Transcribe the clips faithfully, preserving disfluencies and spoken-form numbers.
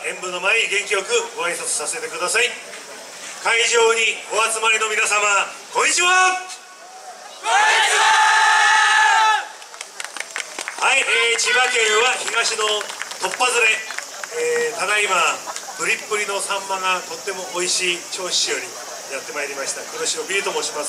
演舞の前に元気よくご挨拶させてください。会場にお集まりの皆様、こんにちは。こんにちは。はい、えー、千葉県は東の突破ずれ、えー、ただいまプリップリのサンマがとっても美味しい銚子市よりやってまいりました黒潮ビーと申します。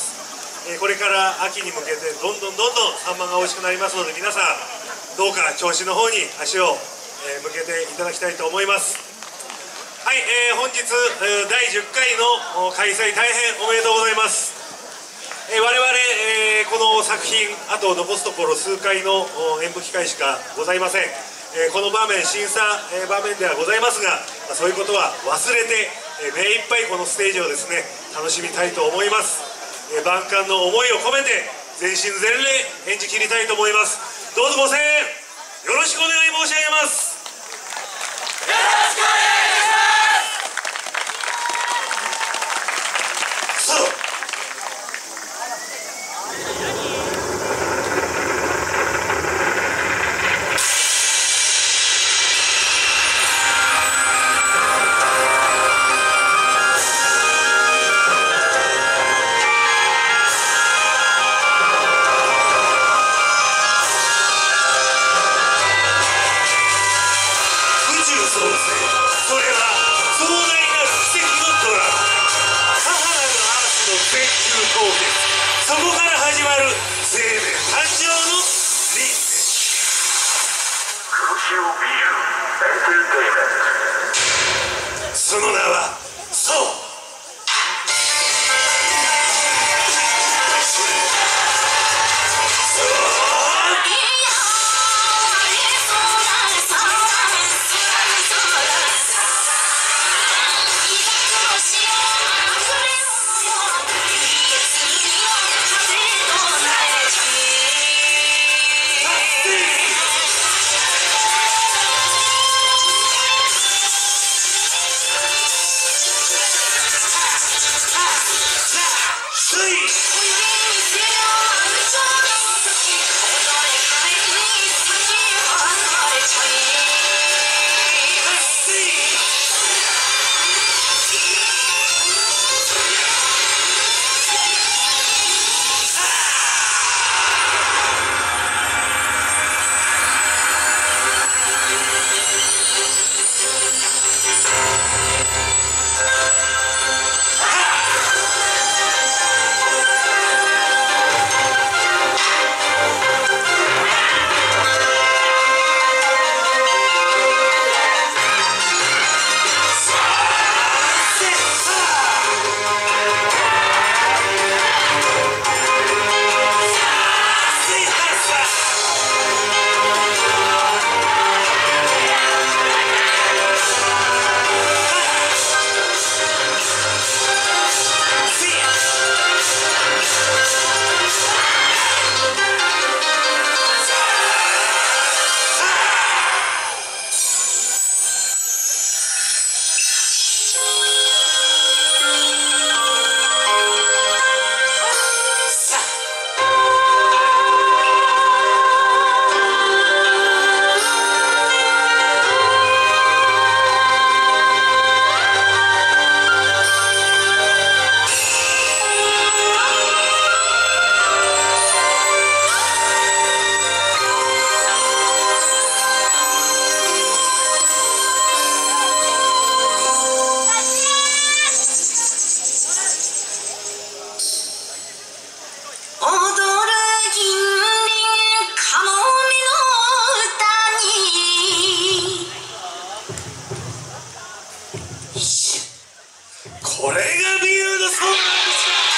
えー、これから秋に向けてどんどんどんどんサンマが美味しくなりますので、皆さんどうか銚子の方に足を、えー、向けていただきたいと思います。はい、えー、本日だいじゅっかいの開催大変おめでとうございます。えー、我々、えー、この作品あと残すところ数回の演舞機会しかございません。えー、この場面審査、えー、場面ではございますが、まあ、そういうことは忘れて、えー、目いっぱいこのステージをですね楽しみたいと思います。えー、万感の思いを込めて全身全霊演じ切りたいと思います。どうぞご声援よろしくお願い申し上げます。よろしくお願いそこから始まる生命誕生の輪廻。黒潮ビールエンターテインメント、その名はそう。これがビールのソーダですか。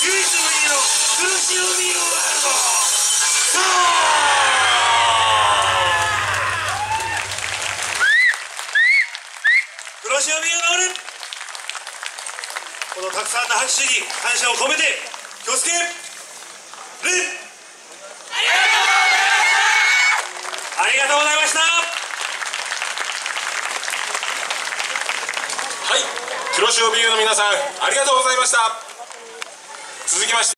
唯一無二の黒潮ビールワールド。そう黒潮ビールがおる。このたくさんの拍手に感謝を込めて気をつける。ありがとうございました。 はい、黒潮ビールの皆さんありがとうございました。続きまして